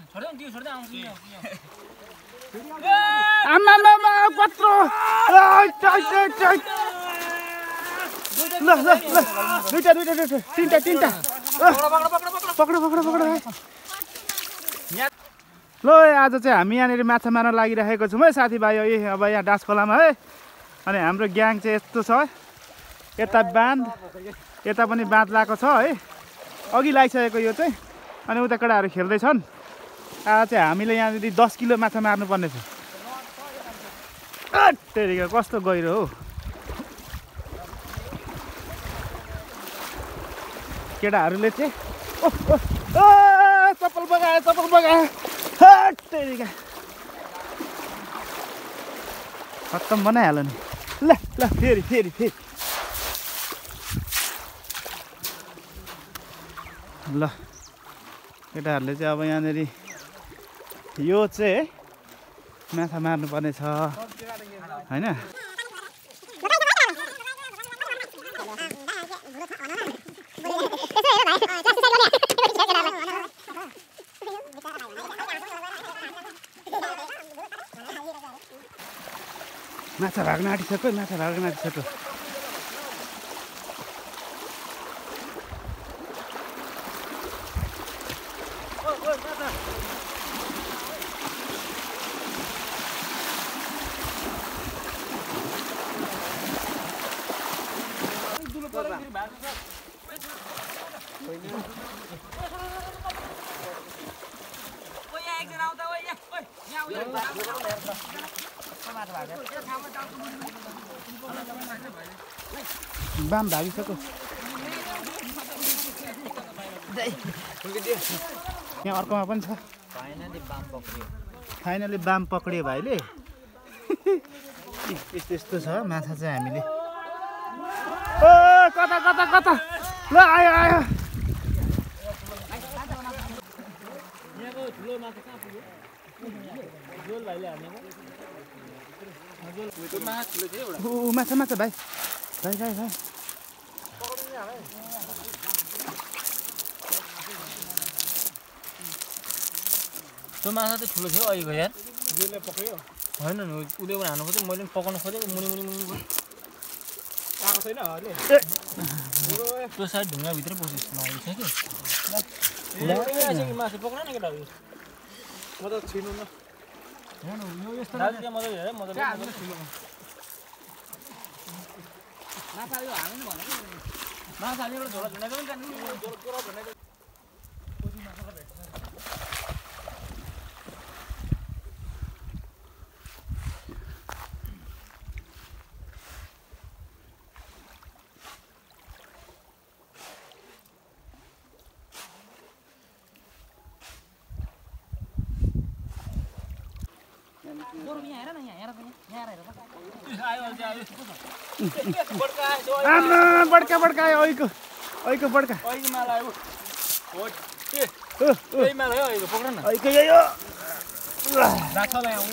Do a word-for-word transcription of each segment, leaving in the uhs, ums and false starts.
आमा आमा कत्रो ल ल ल दुईटा दुईटा दुईटा तीनटा तीनटा पक्र पक्र पक्र ल आज चाहिँ हामी यहाँनिर माछा मार्न लागिरहेको छौँ है साथीभाइ। है अब यहाँ डाँस खोलामा है अनि हाम्रो ग्याङ चाहिँ यस्तो छ यता बाँध यता पनि बाँध लगाएको छ है अघि लागिसकेको यो चाहिँ अनि उता केटाहरू खेल्दैछन्। आज चाहिँ हामीले यहाँनिर दस किलो माछा मार्नुपर्ने छ। तेरिका कस्तो गहिरो हो केटाहरूले चाहिँ ओ चप्पल बगायो चप्पल बगायो तेरिका खत्तम बनाइहाल्यो नि। ल ल फेरि फेरि फेरि ल केटाहरूले चाहिँ अब यहाँनिर यो चाहिँ माछा मार्नुपर्ने छ होइन। माछा भाग्न आँटिसक्यो माछा भाग्न आँटिसक्यो। बाम भागिसक्यो यहाँ अर्कोमा पनि छ। फाइनली बाम पक्रियो भाइले। यस्तो यस्तो छ माछा चाहिँ हामीले। ओ कता कता कता ल आयो आयो माछा माछा भाइ भाइ भाइ भाइ त्यो माछा त ठुलो थियो अहिलेको यार होइन नि उदय पनि हान्नु खोजेँ मैले पनि पकाउनु खोजेँ मुनि मुनि मुनि आएको छैन त्यो साइड ढुङ्गाभित्रै पसिस मारेको छ कि मासु पक्रा न केटाहरू म त छिर्नु न मजाले हेर मजाले माछा यो हाल्नु भनेको माछा हाल्ने एउटा झोला झुन्डाएको पनि जान्नु बड्का बड्का आयो अहिको अहिको बड्का अहिको माल आयो त्यही माल आयो अहिको पक्र न अहिको यो राख्छलाई आउँ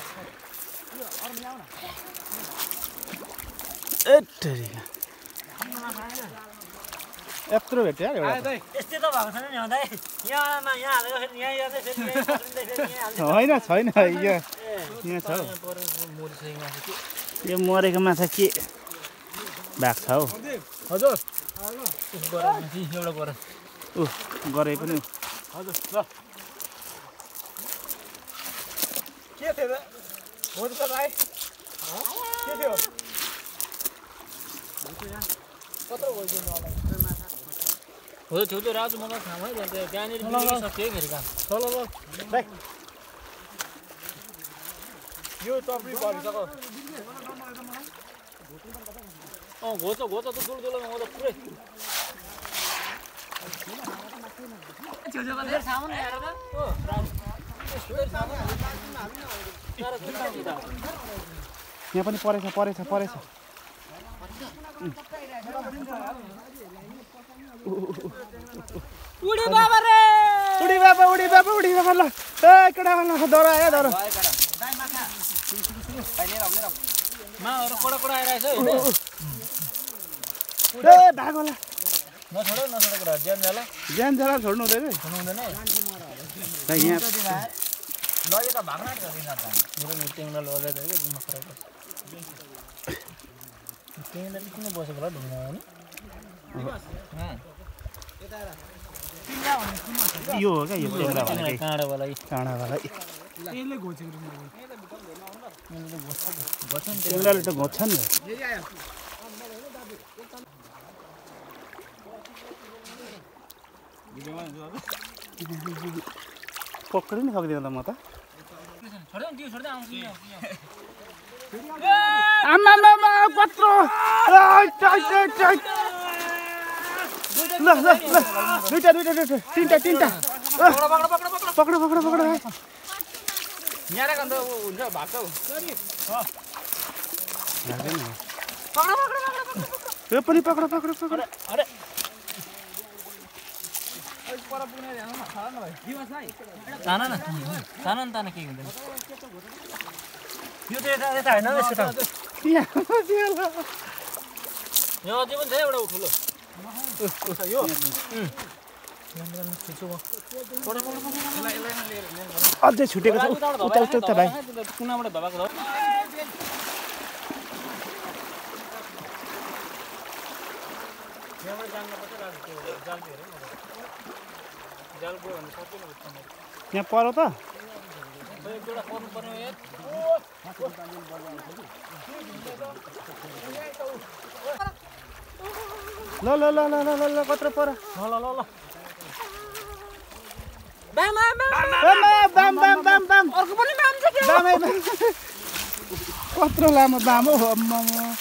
यत्रो भेट्यो यार एउटा यस्तै त भएको छैन नि हँदै यहाँ यहाँ हालेको फेरि यहाँ हेर्दै फेरि होइन छैन यहाँ यहाँ छ यो मरेको माछा के भएको छ हौ हजुर एउटा गर ऊ गरे पनि हजुर ल के थियो हो त भाइ के थियो कत्रो बोल्दिनु होला हो त्यो त्यो राजु मलाई थाहा भयो त्यहाँनिर सक्यो फेरि काम ल ल ल यो टप्री भरिसक्यो अँ घोच घोच त दुलदुलो म त पुरै यहाँ पनि परेछ परेछ परेछ उडी बाबा रे उडी बाबा उडी बाबा उडी बाबा ल ए केटा ल डरा आयो डरा माहरू कडा कडा आइरहेछ ए भाग होला नछोड नछोड कुरा ज्यान जाला ज्यान जाला छोड्नु हुँदैन हुनु हुँदैन यहाँ लगे त भाग्न त गरिन त मेरो मिटिङमा लगे त के दिनमा खराब पर्छ त्यहीँनिर किन बसेको होला ढुङ्गा हो नि यो हो क्या यो टेङ्ग्रावाला काँडावाला काँडावाला त्यसले घोचेको टेङ्ग्राले त घोच्छ नि पक्रिन नि सक्दिनँ त म त आमामामा कत्रो ल ल ल दुईटा दुईटा दुईटा तिनटा तिनटा पक्र पक्र पक्र यहाँ राख अन्त हुन्छ भाग्छ यो पनि पक्र पक्र पक्र अरे तान न तान न तान केही हुँदैन यो त यता यता होइन यसो त यो अझै पनि छ एउटा ठुलो यो अझै छुटेको छ उता उता उता भाइ कुनाबाट भबाको छ यहाँबाट जानुपर्छ जाल हेर जाल गयो भने सकिन यहाँ पर त एक जोडा पर्नु पर्ने ल ल ल ल ल ल कत्रो पर ल ल ल बाम बाम बाम बाम बाम अर्को पनि बाम छ के बामै बाम कत्रो लामो बाम हो अम्मा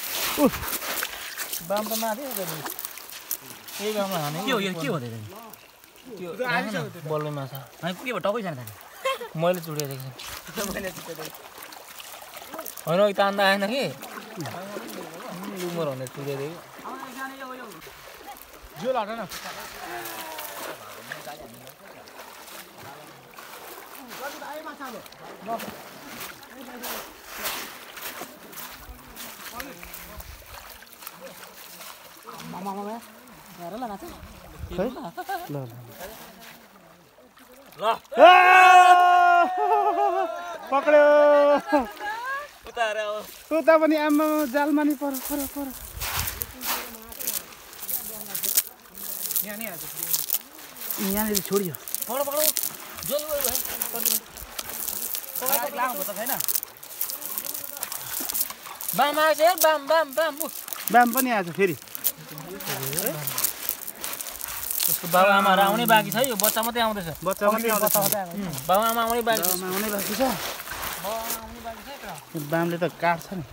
बाम त माथि यही बाममा हाने के हो यो के हो त्यो बल्ले माछा अनि के भयो टकै छैन मैले चुडेको देखेँ होइन अघि तान्दा आएन कि लुमर हुने चुडेको जो लाट न पक्र्यो उतारे उता पनि आमा जालमा नि पर पर पर यहाँनिर छोडियो पक्र पक्र जो भाइ बाम आएछ बाम बाम बाम बाम पनि आएछ फेरि त्यसको बाबा आमाहरू आउनै बाँकी छ यो बच्चा मात्रै आउँदैछ बच्चा पनि आउँदैछ बाबा आमा आउनै बाँकी छ आउनै बाँकी छ आउनै बाँकी छ बामले त काट्छ नि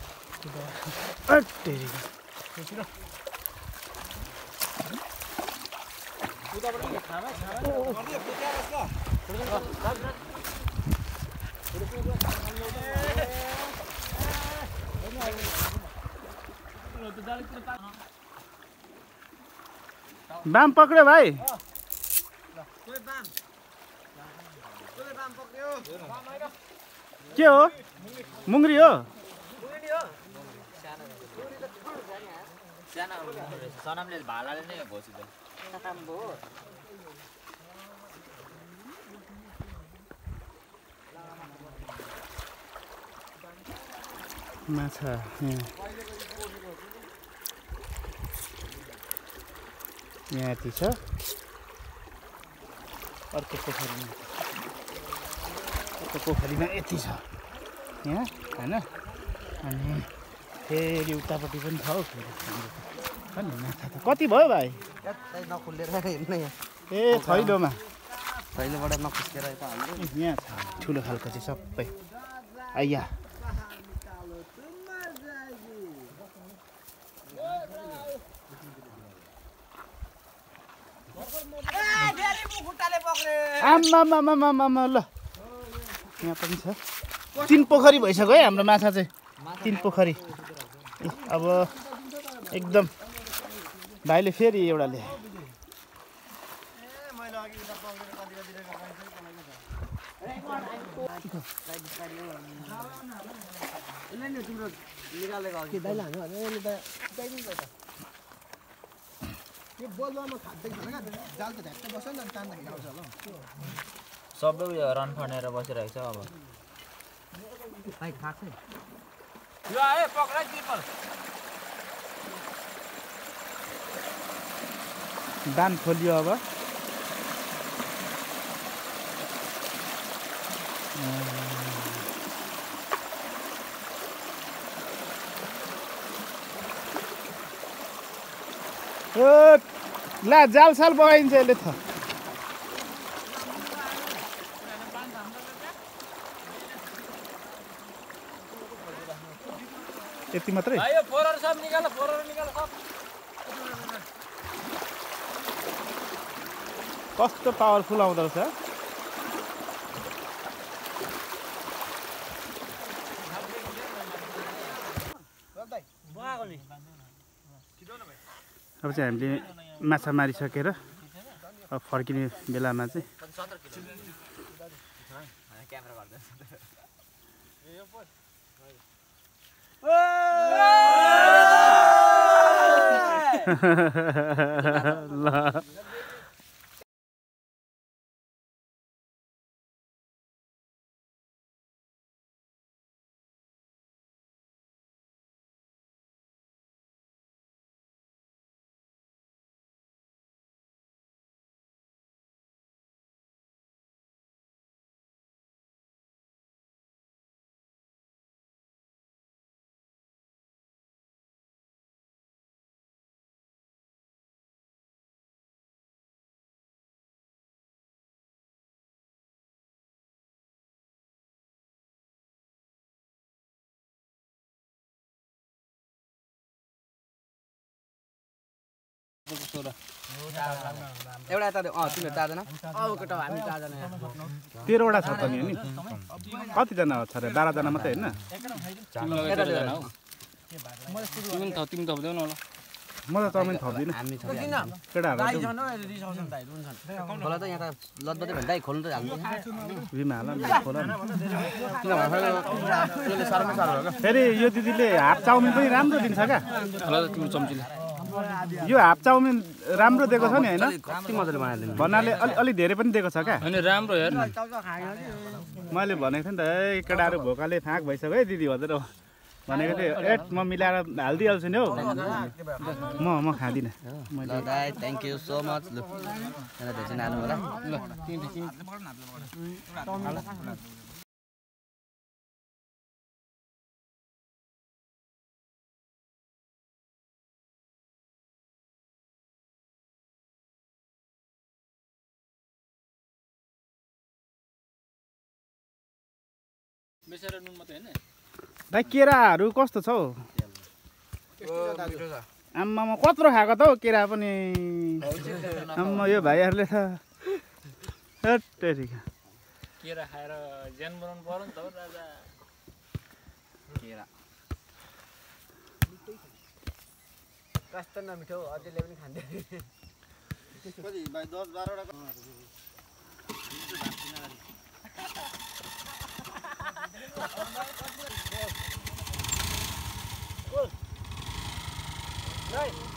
बाम पक्र्यो भाइ के हो मुङ्ग्री हो सनमले भालाले नै घोचिदियो माछा यहाँ यति छ अर्को पोखरीमा अर्को पोखरीमा यति छ यहाँ होइन अनि फेरि उतापट्टि पनि छ हौ फेरि नि माछा त कति भयो भाइ नखुलेर हेर्नु यहाँ ए थैलोमा थैलोबाट नखुस्केर यता हाल्नु यहाँ छ ठुलो खालको चाहिँ सबै आइया आमामामामामा ल यहाँ पनि छ तिन पोखरी भइसक्यो है हाम्रो माछा चाहिँ तिन पोखरी अब एकदम भाइले फेरि एउटा ल्याए सबै उयो रन फनेर बसिरहेको छ अब भाइ खाएको छ यो आयो पक्राइ ट्रिपल बान खोलियो अब ओ ला जाल साल बगाइन्छ यसले त यति मात्रै आयो फोरहरु सब निकाल फोरहरु निकाल सब कस्तो पावरफुल आउँदो रहेछ अब चाहिँ हामीले माछा मारिसकेर अब फर्किने बेलामा चाहिँ ल एउटा यता अँ तिमीहरू चारजना अब केटा हामी चारजना तेह्रवटा छ त नि नि कतिजना छ अरे बाह्रजना मात्रै होइन म त चाउमिन थप्दिनँ हामी छ केटाहरू खोला त यहाँ त लद्बदै भन्दा खोल्नु त हाल्नु बिमा हाल खोल फेरि यो दिदीले हाफ चाउमिन पनि राम्रो दिन्छ क्या यो हाफ चाउमिन राम्रो दिएको छ नि होइन कति मजाले बनाइदिनु भन्नाले अलि अलिक धेरै पनि दिएको छ क्या राम्रो हेर मैले भनेको थिएँ नि त ए केटाहरू भोकाले फाँक भइसक्यो है दिदी भनेर भनेको थिएँ ए म मिलाएर हालिदिइहाल्छु नि हौ म म खाँदिनँ ल दाइ थ्याङ्क यू सो मच लु धेरै नानु होला ल भाइ केराहरू कस्तो छ हौ आम्मामा कत्रो खाएको त हौ केरा पनि आम्मा यो भाइहरूले त केरा खाएर ज्यान बनाउनु पर्यो नि त हो राजा केरा कस्तो नमिठो अझैले पनि खाँदै कति भाइ दस बाह्रवटा Right.